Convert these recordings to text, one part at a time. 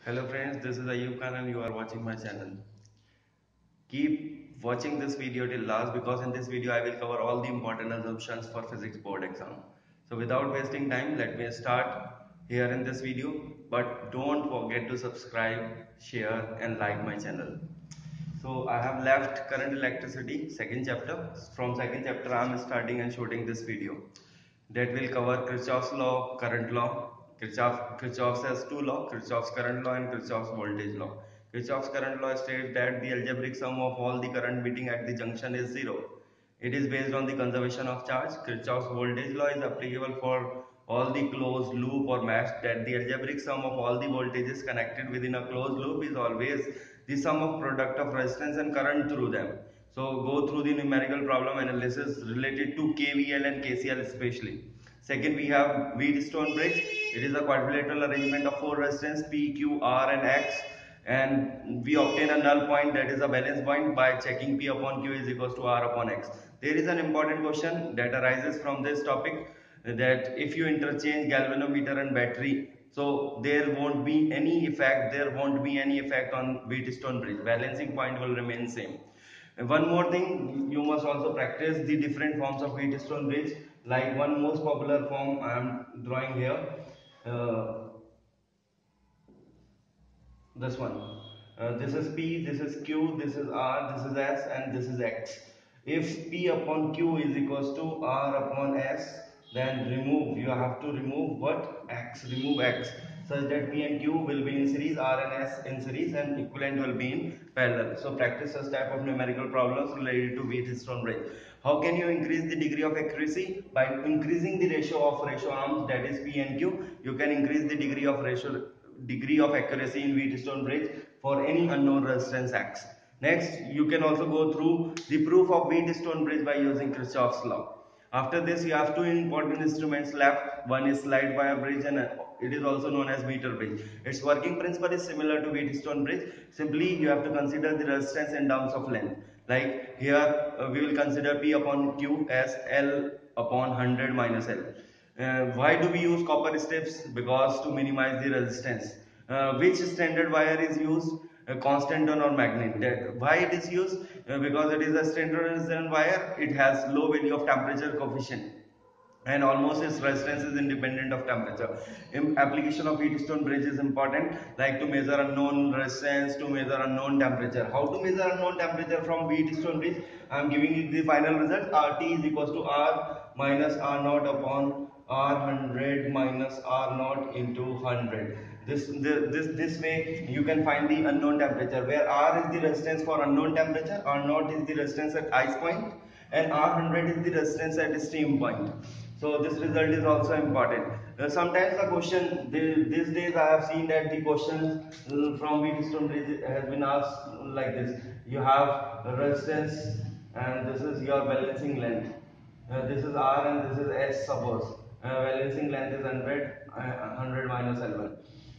Hello friends, this is AYUB and you are watching my channel. Keep watching this video till last because in this video I will cover all the important assumptions for physics board exam. So without wasting time, let me start here in this video. But don't forget to subscribe, share and like my channel. So I have left current electricity second chapter. From second chapter I am starting and shooting this video. That will cover Kirchhoff's law, current law. Kirchhoff has two laws, Kirchhoff's current law and Kirchhoff's voltage law. Kirchhoff's current law states that the algebraic sum of all the current meeting at the junction is zero. It is based on the conservation of charge. Kirchhoff's voltage law is applicable for all the closed loop or mesh, that the algebraic sum of all the voltages connected within a closed loop is always the sum of product of resistance and current through them. So go through the numerical problem analysis related to KVL and KCL especially. Second, we have Wheatstone bridge. It is a quadrilateral arrangement of four resistance P, Q, R and X, and we obtain a null point, that is a balance point, by checking P upon Q is equals to R upon X. There is an important question that arises from this topic, that if you interchange galvanometer and battery, so there won't be any effect on Wheatstone bridge. Balancing point will remain same. And one more thing, you must also practice the different forms of Wheatstone bridge. Like one most popular form I am drawing here. Uh, this one. This is P, this is Q, this is R, this is S and this is X. If P upon Q is equals to R upon S, then you have to remove what? X, remove X, such that P and Q will be in series, R and S in series and equivalent will be in parallel. So practice such type of numerical problems related to Wheatstone bridge. How can you increase the degree of accuracy? By increasing the ratio arms, that is P and Q, you can increase the degree of accuracy in Wheatstone bridge for any unknown resistance X. Next, you can also go through the proof of Wheatstone bridge by using Kirchhoff's law. After this, you have two important instruments left. One is slide wire bridge and it is also known as meter bridge. Its working principle is similar to Wheatstone bridge. Simply, you have to consider the resistance in terms of length. Like here, we will consider P upon Q as L upon 100 minus L. Why do we use copper strips? Because to minimize the resistance. Which standard wire is used? Constant ton or magnet. Why it is used? Because it is a standard resistant wire. It has low value of temperature coefficient and almost its resistance is independent of temperature. Application of Wheatstone bridge is important, like to measure unknown resistance, to measure unknown temperature. How to measure unknown temperature from Wheatstone bridge? I am giving you the final result. RT is equals to R minus R naught upon R100 minus R naught into 100. This way you can find the unknown temperature, where R is the resistance for unknown temperature, R naught is the resistance at ice point, and R100 is the resistance at steam point. So this result is also important. Sometimes the question, these days I have seen that the questions from Wheatstone bridge has been asked like this. You have resistance and this is your balancing length. This is R and this is S, suppose. Balancing length is 100 minus L1.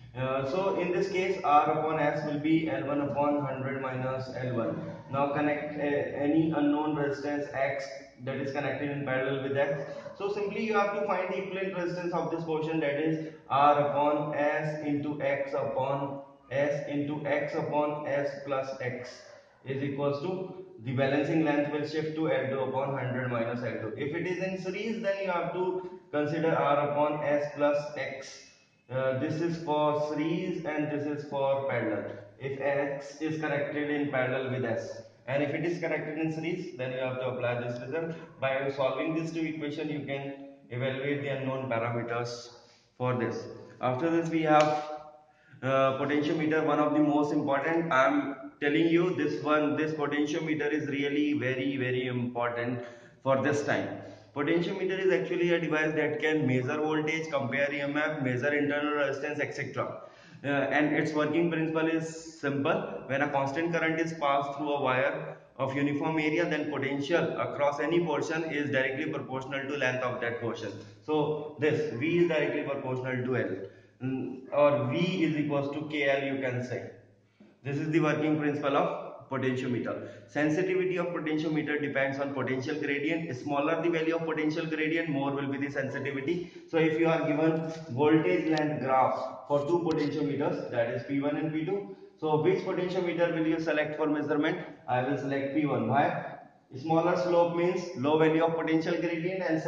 So in this case, R upon S will be L1 upon 100 minus L1. Now connect any unknown resistance X that is connected in parallel with X. So simply you have to find the equivalent resistance of this portion, that is R upon S into X upon S into X upon S plus X is equals to, the balancing length will shift to L2 upon 100 minus L2. If it is in series, then you have to consider R upon S plus X. This is for series and this is for parallel. If X is connected in parallel with S and if it is connected in series, then you have to apply this result. By solving these two equations, you can evaluate the unknown parameters for this. After this, we have potentiometer, one of the most important. I am telling you this potentiometer is really very important for this time. Potentiometer is actually a device that can measure voltage, compare EMF, measure internal resistance, etc. And its working principle is simple. When a constant current is passed through a wire of uniform area, then potential across any portion is directly proportional to length of that portion. So this V is directly proportional to L, or V is equals to KL, you can say. This is the working principle of potentiometer. Sensitivity of potentiometer depends on potential gradient. Smaller the value of potential gradient, more will be the sensitivity. So if you are given voltage length graph for two potentiometers, that is P1 and P2, so which potentiometer will you select for measurement? I will select P1. Why? Smaller slope means low value of potential gradient, and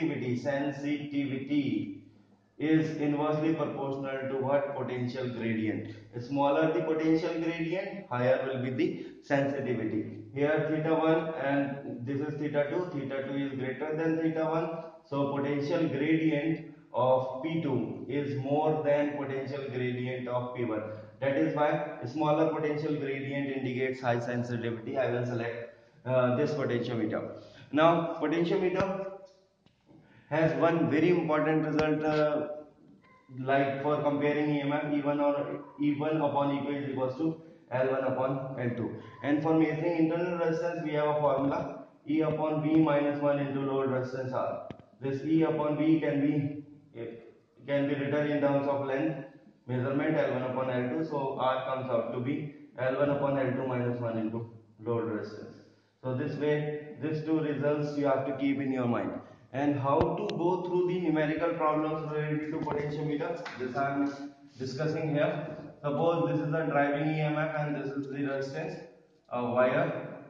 sensitivity is inversely proportional to what? Potential gradient. Smaller the potential gradient, higher will be the sensitivity. Here theta 1 and this is theta 2. Theta 2 is greater than theta 1. So potential gradient of P2 is more than potential gradient of P1. That is why smaller potential gradient indicates high sensitivity. I will select this potentiometer. Now potentiometer has one very important result, like for comparing EMF, E1 or E1 upon E2 is equals to L1 upon L2. And for measuring internal resistance, we have a formula E upon V minus 1 into load resistance R. This E upon V can be written in terms of length measurement L1 upon L2. So R comes out to be L1 upon L2 minus 1 into load resistance. So this way, these two results you have to keep in your mind. And how to go through the numerical problems related to potentiometer, this I am discussing here. Suppose this is the driving EMF and this is the resistance. A wire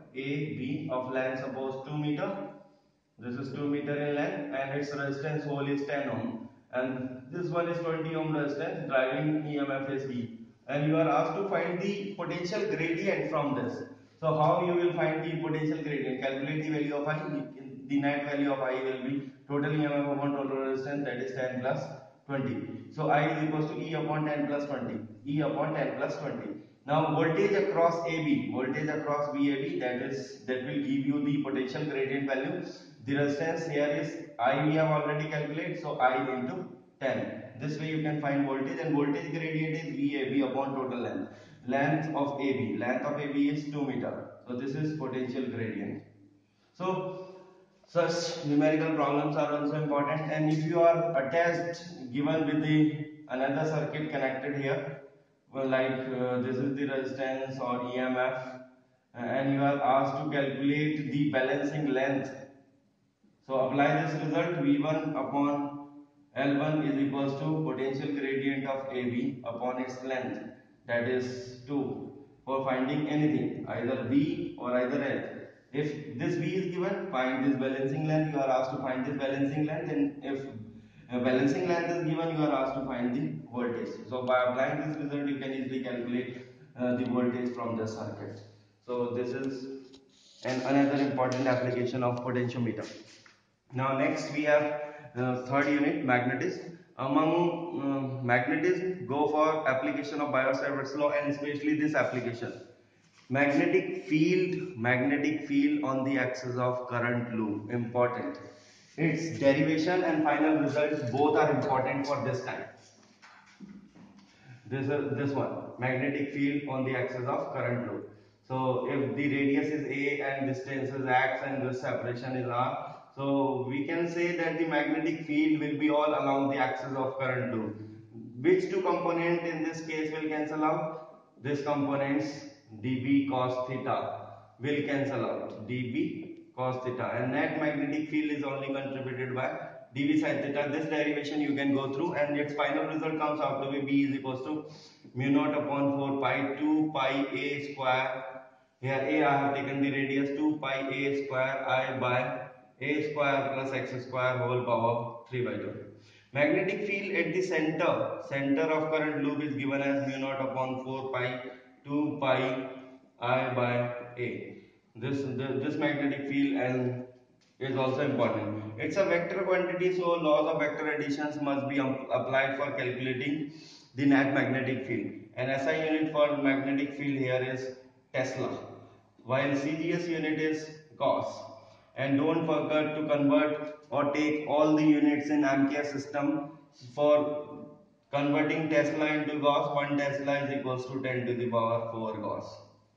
AB of length suppose 2 meter. This is 2 meter in length and its resistance whole is 10 ohm. And this one is 20 ohm resistance, driving EMF is E. And you are asked to find the potential gradient from this. So how you will find the potential gradient? Calculate the value of I. The net value of I will be total EMF upon total resistance, that is 10 plus 20. So I is equals to E upon 10 plus 20. E upon 10 plus 20. Now voltage across AB, voltage across VAB, that will give you the potential gradient value. The resistance here is I, we have already calculated, so I into 10. This way you can find voltage, and voltage gradient is VAB upon total length. Length of AB is 2 meter. So this is potential gradient. So such numerical problems are also important, and if you are attached given with the another circuit connected here, well, like this is the resistance or EMF, and you are asked to calculate the balancing length. So apply this result. V1 upon L1 is equals to potential gradient of AB upon its length, that is 2. For finding anything, either V or either L. If this V is given, find this balancing length. You are asked to find this balancing length, and if balancing length is given, you are asked to find the voltage. So by applying this result, you can easily calculate the voltage from the circuit. So this is another important application of potentiometer. Now next we have third unit, magnetism. Among magnetism, go for application of Biot-Savart's law, and especially this application. Magnetic field on the axis of current loop, important. Its derivation and final results both are important for this time. This one, magnetic field on the axis of current loop. So if the radius is a and distance is x and this separation is r, so we can say that the magnetic field will be all along the axis of current loop. Which two component in this case will cancel out? This components dB cos theta will cancel out, dB cos theta, and net magnetic field is only contributed by dV sin theta. This derivation you can go through, and its final result comes out to be B is equals to mu naught upon 4 pi 2 pi a square. Here a I have taken the radius, 2 pi a square I by a square plus x square whole power 3 by 2. Magnetic field at the center of current loop is given as mu naught upon 4 pi 2 pi I by a. This magnetic field and is also important. It's a vector quantity, so laws of vector additions must be applied for calculating the net magnetic field. And SI unit for magnetic field here is Tesla, while CGS unit is Gauss. And don't forget to convert or take all the units in Ampere system. For converting Tesla into Gauss, 1 Tesla is equals to 10 to the power 4 Gauss.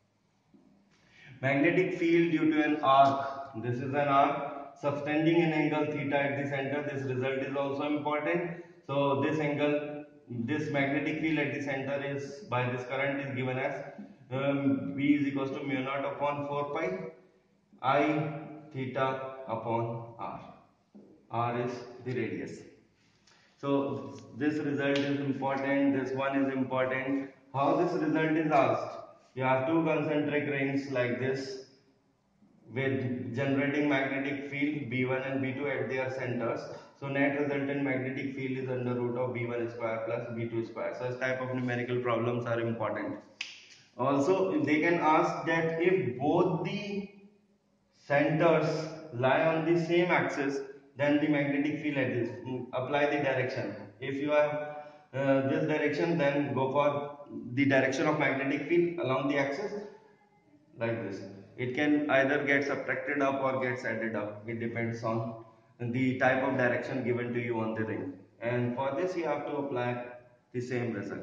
Magnetic field due to an arc. This is an arc subtending an angle theta at the center. This result is also important. So this angle, this magnetic field at the center is by this current is given as B is equals to mu naught upon 4 pi I theta upon r. R is the radius. So this result is important, this one is important. How this result is asked? You have two concentric rings like this with generating magnetic field B1 and B2 at their centers. So net resultant magnetic field is under root of B1 square plus B2 square. So this type of numerical problems are important. Also they can ask that if both the centers lie on the same axis, then the magnetic field at this, apply the direction. If you have this direction, then go for the direction of magnetic field along the axis like this. It can either get subtracted up or gets added up. It depends on the type of direction given to you on the ring. And for this you have to apply the same result.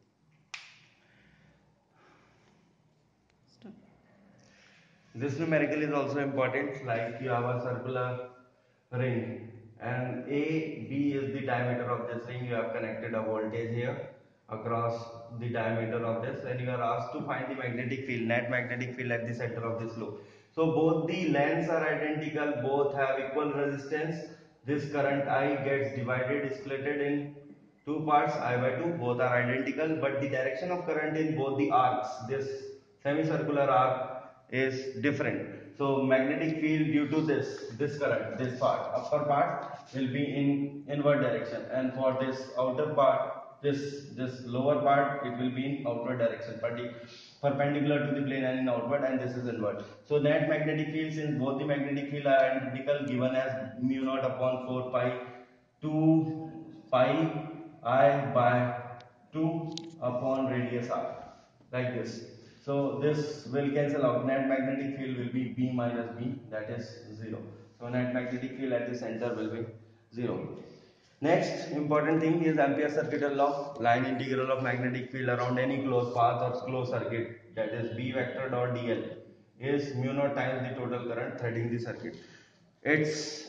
This numerical is also important, like you have a circular ring and AB is the diameter of this ring. You have connected a voltage here across the diameter of this, and you are asked to find the magnetic field, net magnetic field at the center of this loop. So both the lengths are identical, both have equal resistance. This current I gets divided, splitted in two parts, I by 2, both are identical, but the direction of current in both the arcs, this semicircular arc is different. So magnetic field due to this current, this part, upper part will be in inward direction, and for this outer part, this lower part, it will be in outward direction, perpendicular to the plane and in outward, and this is inward. So net magnetic field, since both the magnetic field are identical, given as mu naught upon 4 pi 2 pi I by 2 upon radius r, like this. So this will cancel out. Net magnetic field will be B minus B, that is 0. So net magnetic field at the center will be 0. Next important thing is Ampere's circuital law. Line integral of magnetic field around any closed path or closed circuit, that is B vector dot dl, is mu naught times the total current threading the circuit. Its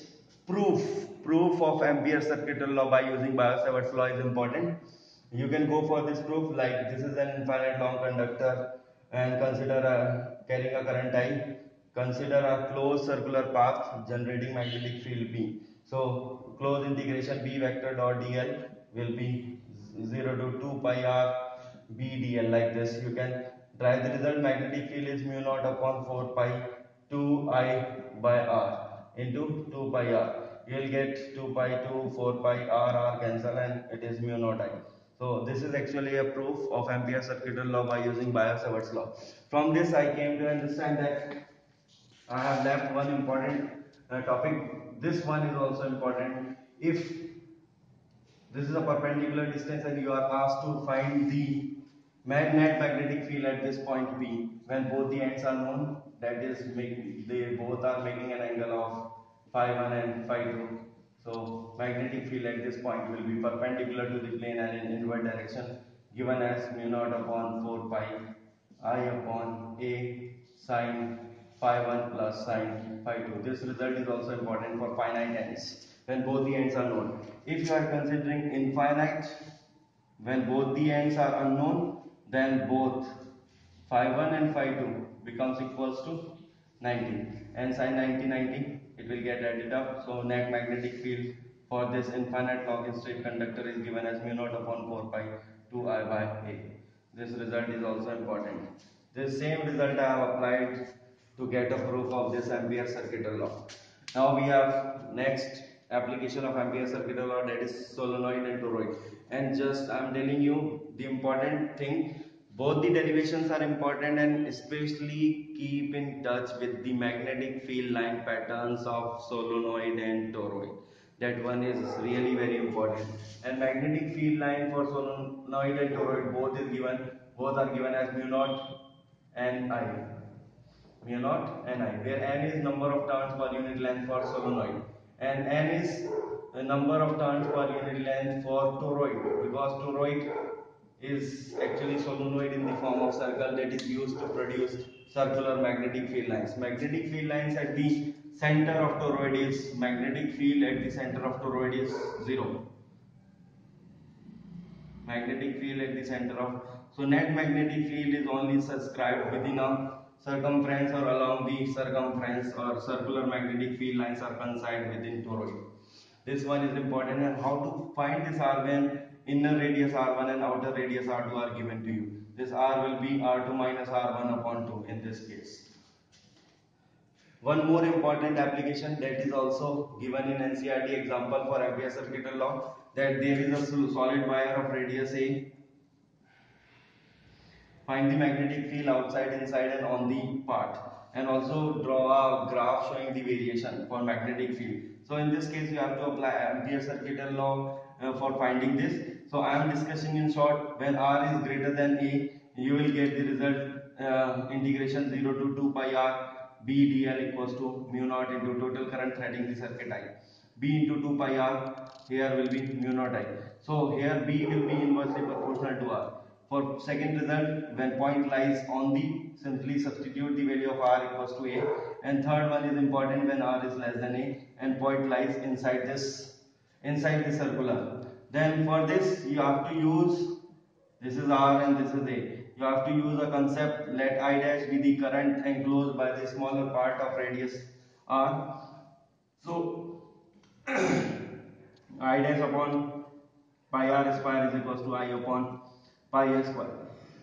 proof of Ampere's circuital law by using Biot-Savart's law is important. You can go for this proof, like this is an infinite long conductor and consider carrying a current I. Consider a closed circular path generating magnetic field B. So closed integration B vector dot dl will be 0 to 2 pi r B dl, like this. You can derive the result. Magnetic field is mu naught upon 4 pi 2 I by r into 2 pi r. You will get 2 pi 2 4 pi r cancel, and it is mu naught I. So this is actually a proof of Ampere's circuital law by using Biot-Savart's law. From this I came to understand that I have left one important topic. This one is also important. If this is a perpendicular distance and you are asked to find the net magnetic field at this point P, when both the ends are known, that is, they both are making an angle of phi 1 and phi 2. So magnetic field at this point will be perpendicular to the plane and in inward direction, given as mu naught upon 4 pi I upon A sine phi 1 plus sine phi 2. This result is also important for finite ends, when both the ends are known. If you are considering infinite, when both the ends are unknown, then both phi 1 and phi 2 becomes equals to 90, and sin 90 90, it will get added up. So net magnetic field for this infinite long straight conductor is given as mu naught upon 4 pi 2 I by A. This result is also important. This same result I have applied to get a proof of this Ampere's circuital law. Now we have next application of Ampere's circuital law, that is solenoid and toroid. And just I am telling you the important thing, both the derivations are important, and especially keep in touch with the magnetic field line patterns of solenoid and toroid. That one is really very important. And magnetic field line for solenoid and toroid both are given as mu naught and I. Mu naught and I, where n is number of turns per unit length for solenoid and n is the number of turns per unit length for toroid, because toroid is actually solenoid in the form of circle that is used to produce circular magnetic field lines. Magnetic field lines at the center of toroid is, magnetic field at the center of toroid is 0. Magnetic field at the center of So net magnetic field is only subscribed within a circumference or along the circumference, or circular magnetic field lines are coincide within toroid. This one is important. And how to find this R when inner radius R1 and outer radius R2 are given to you. This R will be R2 minus R1 upon 2 in this case. One more important application that is also given in NCERT example for ampere circuital law, that there is a solid wire of radius A. Find the magnetic field outside, inside and on the part, and also draw a graph showing the variation for magnetic field. So in this case you have to apply ampere circuital law for finding this. So I am discussing in short. When R is greater than A, you will get the result integration 0 to 2 pi R B dl equals to mu naught into total current threading the circuit I. B into 2 pi R, here will be mu naught I. So here B will be inversely proportional to R. For second result, when point lies on the, simply substitute the value of R equals to A. And third one is important, when R is less than A and point lies inside the circular. Then for this you have to use, this is R and this is A. You have to use a concept, let I dash be the current enclosed by the smaller part of radius R. So I dash upon pi R square is equals to I upon pi A square.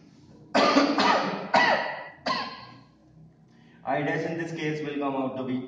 I dash in this case will come out to be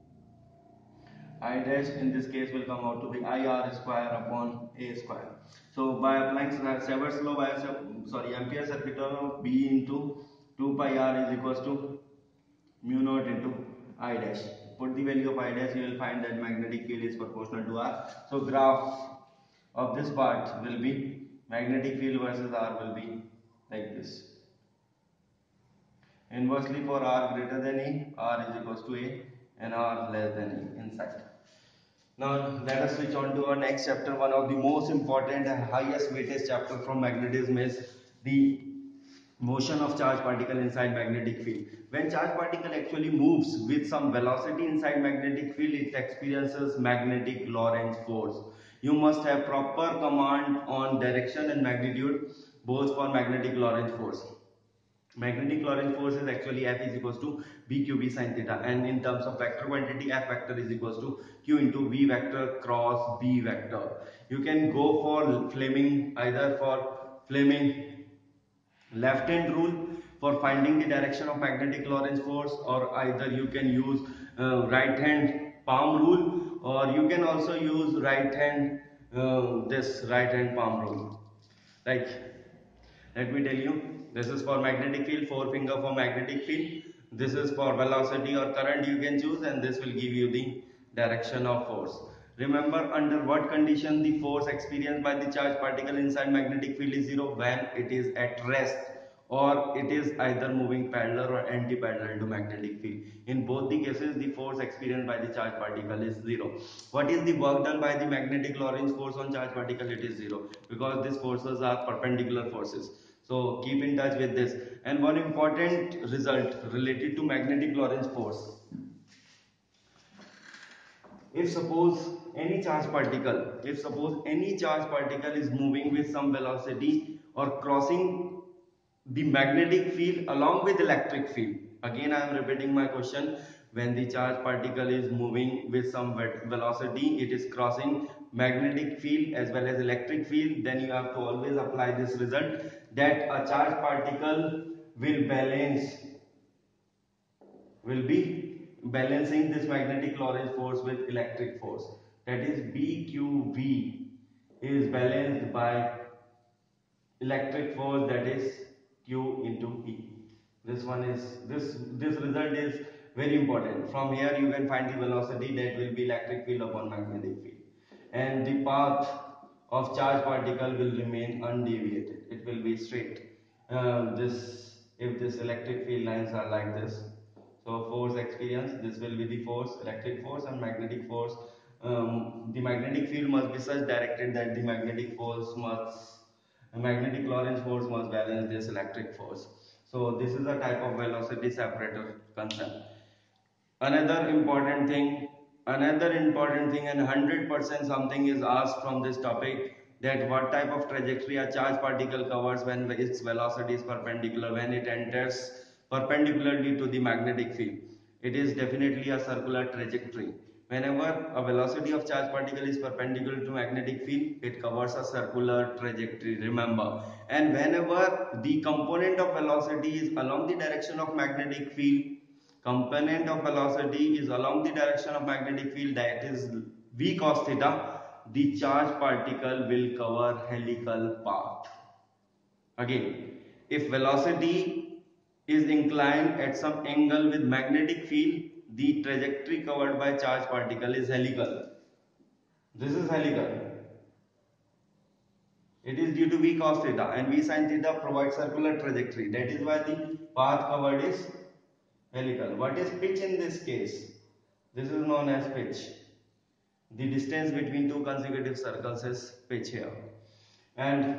I dash in this case will come out to be IR square upon A square. So by applying Sever's law, ampere circuital law, B into 2 pi R is equals to mu naught into I dash. Put the value of I dash, you will find that magnetic field is proportional to R. So graph of this part will be magnetic field versus R will be like this. Inversely, for R greater than E, R is equals to A and R less than E inside. Now let us switch on to our next chapter. One of the most important and highest weightage chapter from magnetism is the motion of charged particle inside magnetic field. When charged particle actually moves with some velocity inside magnetic field, it experiences magnetic Lorentz force. You must have proper command on direction and magnitude both for magnetic Lorentz force. Magnetic Lorentz force is actually F is equals to BQB sin theta, and in terms of vector quantity, F vector is equals to Q into V vector cross B vector. You can go for Fleming, either for Fleming left hand rule for finding the direction of magnetic Lorentz force, or either you can use right hand palm rule, or you can also use right hand palm rule. Like, let me tell you, this is for magnetic field, forefinger for magnetic field. This is for velocity or current you can choose, and this will give you the direction of force. Remember, under what condition the force experienced by the charged particle inside magnetic field is zero? When it is at rest, or it is either moving parallel or anti-parallel to magnetic field. In both the cases, the force experienced by the charged particle is zero. What is the work done by the magnetic Lorentz force on charged particle? It is zero, because these forces are perpendicular forces. So keep in touch with this. And one important result related to magnetic Lorentz force: if suppose any charged particle is moving with some velocity or crossing the magnetic field along with electric field. Again I am repeating my question. When the charged particle is moving with some velocity, it is crossing magnetic field as well as electric field, then you have to always apply this result, that a charged particle will be balancing this magnetic Lorentz force with electric force. That is, BQV is balanced by electric force, that is Q into E. This result is very important. From here you can find the velocity, that will be electric field upon magnetic field, and the path of charged particle will remain undeviated. It will be straight. If this electric field lines are like this, so force experience, this will be the force, electric force, and magnetic force. The magnetic field must be such directed that the magnetic Lorentz force must balance this electric force. So this is a type of velocity separator concept. Another important thing, and 100% something is asked from this topic, that what type of trajectory a charged particle covers when its velocity is perpendicular, when it enters perpendicularly to the magnetic field. It is definitely a circular trajectory. Whenever a velocity of charged particle is perpendicular to magnetic field, it covers a circular trajectory, remember. And whenever the component of velocity is along the direction of magnetic field, component of velocity is along the direction of magnetic field, that is v cos theta, the charged particle will cover helical path. Again, if velocity is inclined at some angle with magnetic field, the trajectory covered by charged particle is helical. This is helical. It is due to v cos theta, and v sin theta provides circular trajectory. That is why the path covered is helical. What is pitch in this case? This is known as pitch. The distance between two consecutive circles is pitch here. And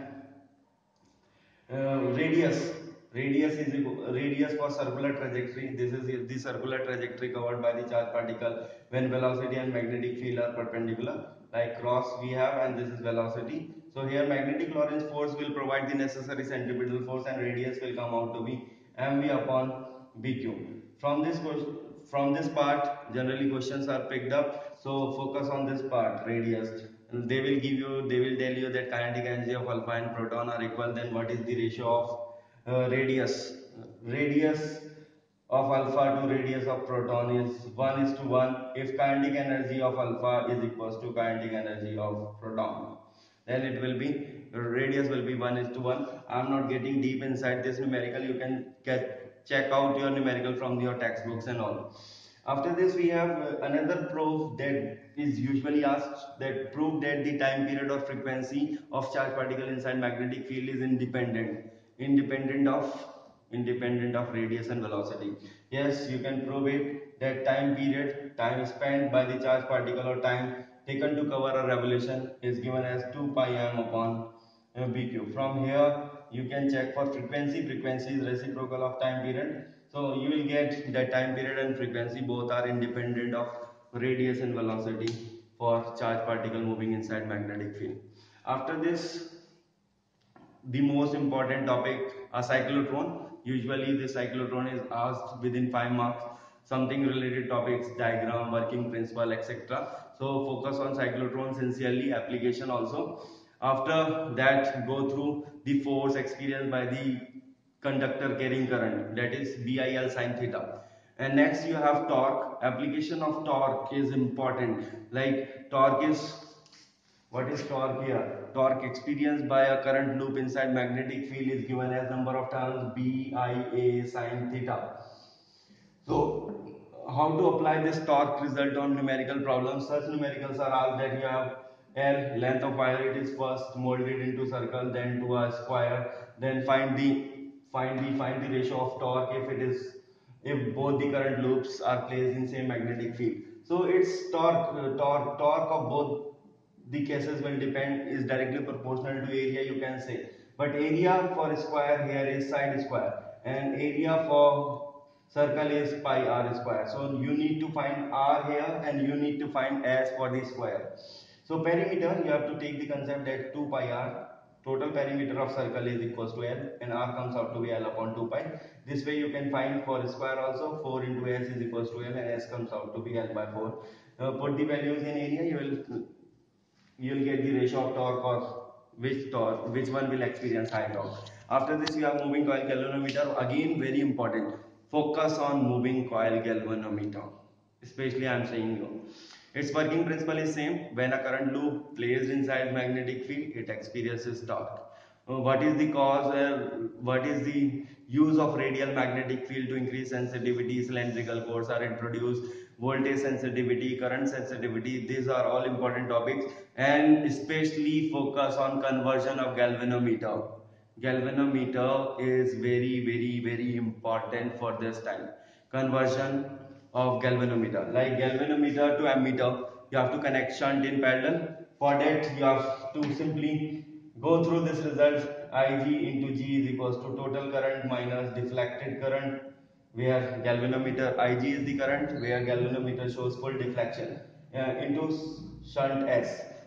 radius, radius for circular trajectory. This is the circular trajectory covered by the charged particle when velocity and magnetic field are perpendicular, like cross we have, and this is velocity. So here magnetic Lorentz force will provide the necessary centripetal force, and radius will come out to be mv upon bq. From this part generally questions are picked up, so focus on this part, radius. And they will tell you that kinetic energy of alpha and proton are equal. Then what is the ratio of radius of alpha to radius of proton is 1 is to 1 if kinetic energy of alpha is equals to kinetic energy of proton. Then it will be, radius will be 1 is to 1. I am not getting deep inside this numerical. You can check out your numerical from your textbooks and all. After this we have another proof that is usually asked, that prove that the time period or frequency of charged particle inside magnetic field is independent of radius and velocity. Yes, you can prove it, that time period, time spent by the charged particle or time taken to cover a revolution is given as 2 pi m upon bq. From here you can check for frequency. Frequency is reciprocal of time period. So you will get that time period and frequency both are independent of radius and velocity for charged particle moving inside magnetic field. After this, the most important topic, a cyclotron. Usually the cyclotron is asked within 5 marks, something related topics, diagram, working principle, etc. So focus on cyclotron sincerely, application also. After that, go through the force experienced by the conductor carrying current, that is VIL sin theta. And next you have torque. Application of torque is important. Like torque is, what is torque here? Torque experienced by a current loop inside magnetic field is given as number of turns BIA sin theta. So how to apply this torque result on numerical problems? Such numericals are asked that you have L, length of wire, it is first molded into circle, then to a square, then find the ratio of torque if both the current loops are placed in same magnetic field. So its torque of both the cases will depend, is directly proportional to area, you can say. But area for square here is side square, and area for circle is pi r square. So you need to find r here and you need to find s for the square. So perimeter, you have to take the concept that 2 pi r, total perimeter of circle is equals to L, and r comes out to be L upon 2 pi. This way you can find for square also, 4 into s is equals to L, and s comes out to be L by 4. Put the values in area, you'll get the ratio of torque, or which one will experience high torque. After this, you have moving coil galvanometer. Again, very important. Focus on moving coil galvanometer. Especially, I am saying you. Its working principle is same. When a current loop placed inside magnetic field, it experiences torque. What is the cause? What is the use of radial magnetic field? To increase sensitivity, cylindrical cores are introduced. Voltage sensitivity, current sensitivity, these are all important topics. And especially focus on conversion of galvanometer. Galvanometer is very important for this time. Conversion of galvanometer, like galvanometer to ammeter, you have to connect shunt in parallel. For that you have to simply go through this result. Ig into G is equals to total current minus deflected current, where galvanometer Ig is the current, where galvanometer shows full deflection, into shunt S.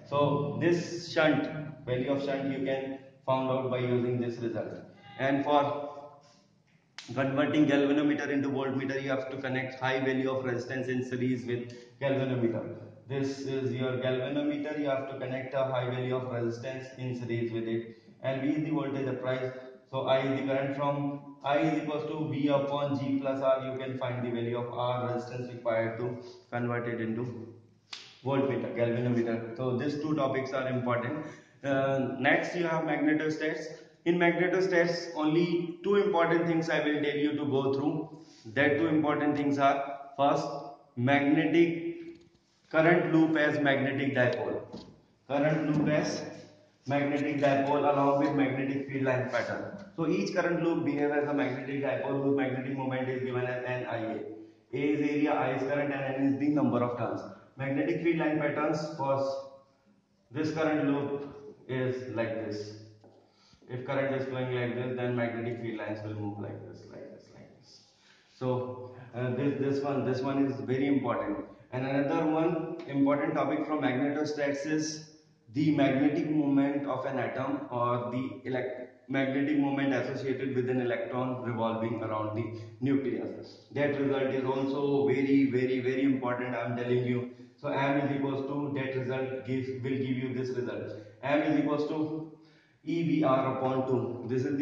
So this shunt, value of shunt, you can found out by using this result. And for converting galvanometer into voltmeter, you have to connect high value of resistance in series with galvanometer. This is your galvanometer. You have to connect a high value of resistance in series with it. And V is the voltage applied. So I is the current from I is equals to V upon G plus R. You can find the value of R resistance required to convert it into voltmeter, galvanometer. So these two topics are important. Next you have magnetostats. In magnetostats, only two important things I will tell you to go through. That two important things are: first, magnetic current loop as magnetic dipole. Current loop as magnetic dipole along with magnetic field line pattern. So each current loop behaves as a magnetic dipole whose magnetic moment is given as NIA. A is area, I is current, and N is the number of turns. Magnetic field line patterns for this current loop is like this. If current is flowing like this, then magnetic field lines will move like this, like this, like this. So this one is very important. And another one important topic from magnetostats is the magnetic moment of an atom, or the magnetic moment associated with an electron revolving around the nucleus. That result is also very important, I am telling you. So m is equals to, that result will give you this result. M is equals to EVR upon 2. This is the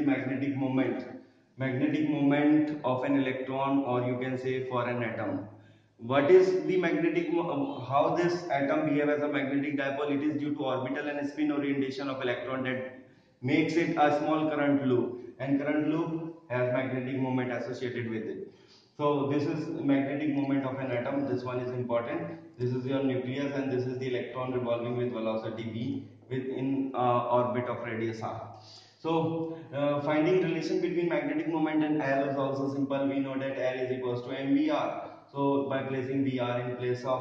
magnetic moment of an electron, or you can say for an atom. What is the how this atom behave as a magnetic dipole? It is due to orbital and spin orientation of electron that makes it a small current loop, and current loop has magnetic moment associated with it. So this is magnetic moment of an atom. This one is important. This is your nucleus, and this is the electron revolving with velocity v within orbit of radius r. So finding relation between magnetic moment and L is also simple. We know that L is equals to mvr. So by placing Vr in place of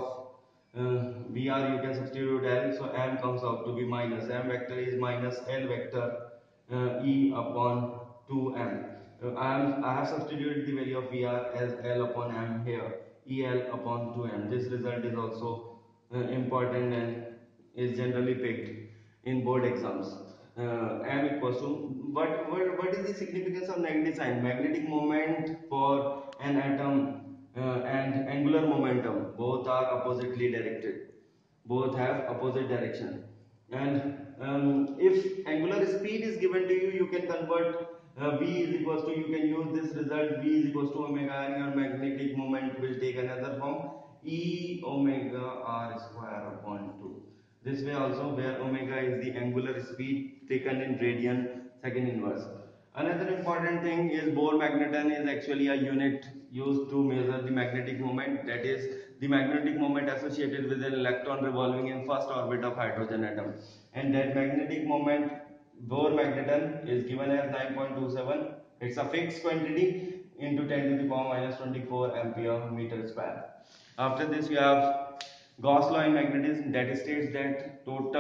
Vr, you can substitute L. So M comes out to be minus. M vector is minus L vector E upon 2M. I have substituted the value of Vr as L upon M here. EL upon 2M. This result is also important and is generally picked in board exams. M equals to, what is the significance of negative sign? Magnetic moment for an atom and angular momentum, both are oppositely directed, both have opposite direction. And if angular speed is given to you, you can convert v is equals to, you can use this result, v is equals to omega, and your magnetic moment will take another form, e omega r square upon 2. This way also, where omega is the angular speed taken in radian second inverse. Another important thing is Bohr magneton is actually a unit used to measure the magnetic moment, that is the magnetic moment associated with an electron revolving in first orbit of hydrogen atom. And that magnetic moment, Bohr magneton, is given as 9.27. It's a fixed quantity into 10 to the power minus 24 ampere meter square. After this, you have Gauss law in magnetism, that states that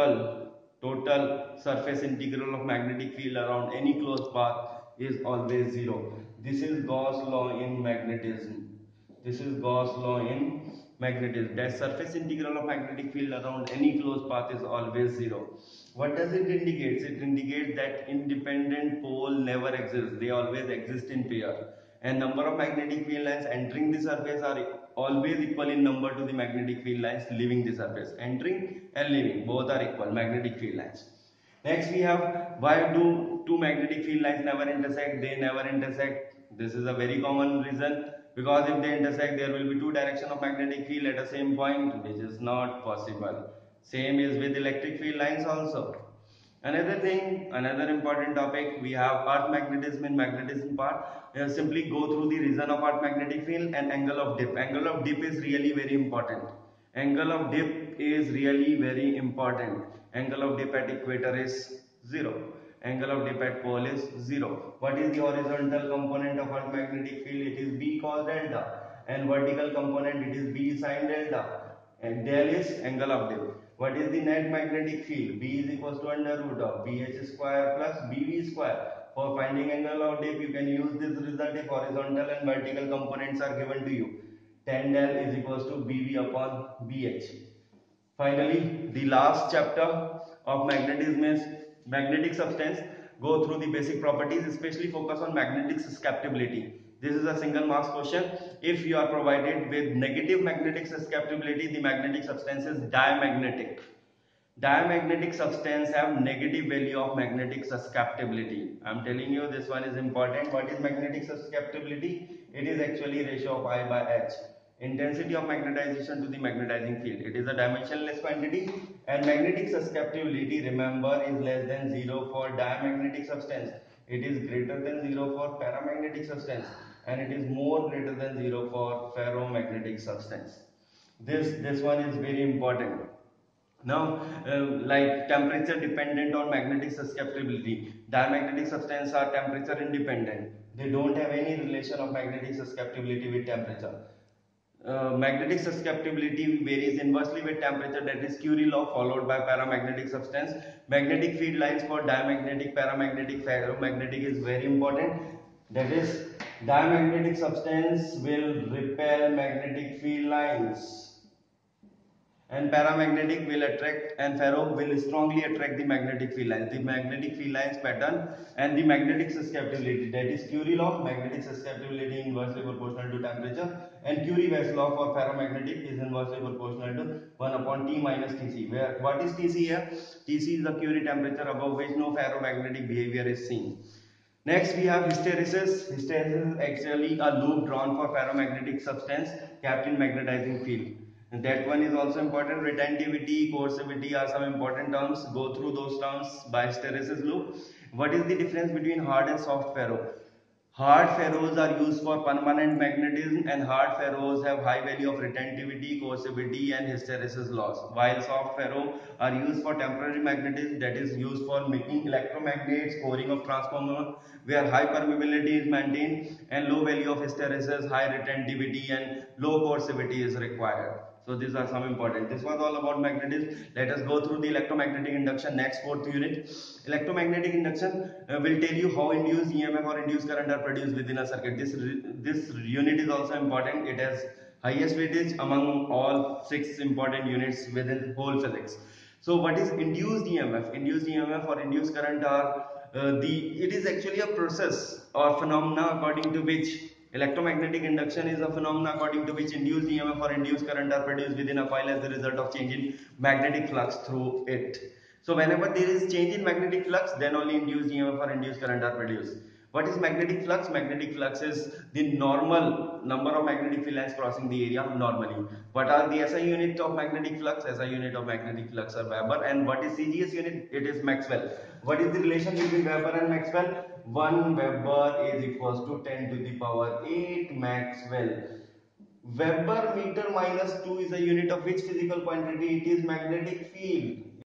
total surface integral of magnetic field around any closed path is always zero. This is Gauss law in magnetism. This is Gauss law in magnetism. That surface integral of magnetic field around any closed path is always zero. What does it indicate? It indicates that independent pole never exists. They always exist in pair. And number of magnetic field lines entering the surface are always equal in number to the magnetic field lines leaving the surface. Entering and leaving, both are equal magnetic field lines. Next we have, why do two magnetic field lines never intersect? They never intersect. This is a very common reason, because if they intersect, there will be two direction of magnetic field at the same point, which is not possible. Same is with electric field lines also. Another thing, another important topic, we have earth magnetism in magnetism part. Simply go through the reason of earth magnetic field and angle of dip. Angle of dip is really very important. Angle of dip is really very important. Angle of dip at equator is 0. Angle of dip at pole is 0. What is the horizontal component of earth magnetic field? It is B cos delta. And vertical component, it is B sin delta. And del is angle of dip. What is the net magnetic field? B is equals to under root of BH square plus BV square. For finding angle of dip, you can use this result if horizontal and vertical components are given to you. Tan del is equals to BV upon BH. Finally, the last chapter of magnetism is magnetic substance. Go through the basic properties, especially focus on magnetic susceptibility. This is a single marks question. If you are provided with negative magnetic susceptibility, the magnetic substance is diamagnetic. Diamagnetic substance have negative value of magnetic susceptibility. I am telling you this one is important. What is magnetic susceptibility? It is actually ratio of I by H. Intensity of magnetization to the magnetizing field. It is a dimensionless quantity, and magnetic susceptibility, remember, is less than 0 for diamagnetic substance. It is greater than 0 for paramagnetic substance, and it is more greater than 0 for ferromagnetic substance. This one is very important. Now, like temperature dependent on magnetic susceptibility. Diamagnetic substances are temperature independent. They don't have any relation of magnetic susceptibility with temperature. Magnetic susceptibility varies inversely with temperature, that is Curie law, followed by paramagnetic substance. Magnetic field lines for diamagnetic, paramagnetic, ferromagnetic is very important. That is, diamagnetic substance will repel magnetic field lines, and paramagnetic will attract, and ferro will strongly attract the magnetic field lines. The magnetic field lines pattern and the magnetic susceptibility, that is Curie law, magnetic susceptibility inversely proportional to temperature, and Curie-West law for ferromagnetic is inversely proportional to 1 upon T minus Tc. Where what is Tc here? Tc is the Curie temperature above which no ferromagnetic behavior is seen. Next we have hysteresis. Hysteresis is actually a loop drawn for ferromagnetic substance kept in magnetizing field. And that one is also important. Retentivity, coercivity are some important terms. Go through those terms by hysteresis loop. What is the difference between hard and soft ferro? Hard ferros are used for permanent magnetism, and hard ferros have high value of retentivity, coercivity and hysteresis loss. While soft ferro are used for temporary magnetism, that is used for making electromagnets, coring of transformer, where high permeability is maintained and low value of hysteresis, high retentivity and low coercivity is required. So these are some important. This was all about magnetism. Let us go through the electromagnetic induction, next fourth unit. Electromagnetic induction will tell you how induced EMF or induced current are produced within a circuit. This unit is also important. It has highest weightage among all 6 important units within whole physics. So what is induced EMF? Induced EMF or induced current are it is actually a process or phenomena according to which electromagnetic induction is a phenomena according to which induced EMF or induced current are produced within a coil as a result of change in magnetic flux through it. So whenever there is change in magnetic flux, then only induced EMF or induced current are produced. What is magnetic flux? Magnetic flux is the normal number of magnetic field lines crossing the area normally. What are the SI unit of magnetic flux? SI unit of magnetic flux are Weber. And what is CGS unit? It is Maxwell. What is the relation between Weber and Maxwell? 1 Weber is equals to 10 to the power 8 Maxwell. Weber meter minus 2 is a unit of which physical quantity? It is magnetic field.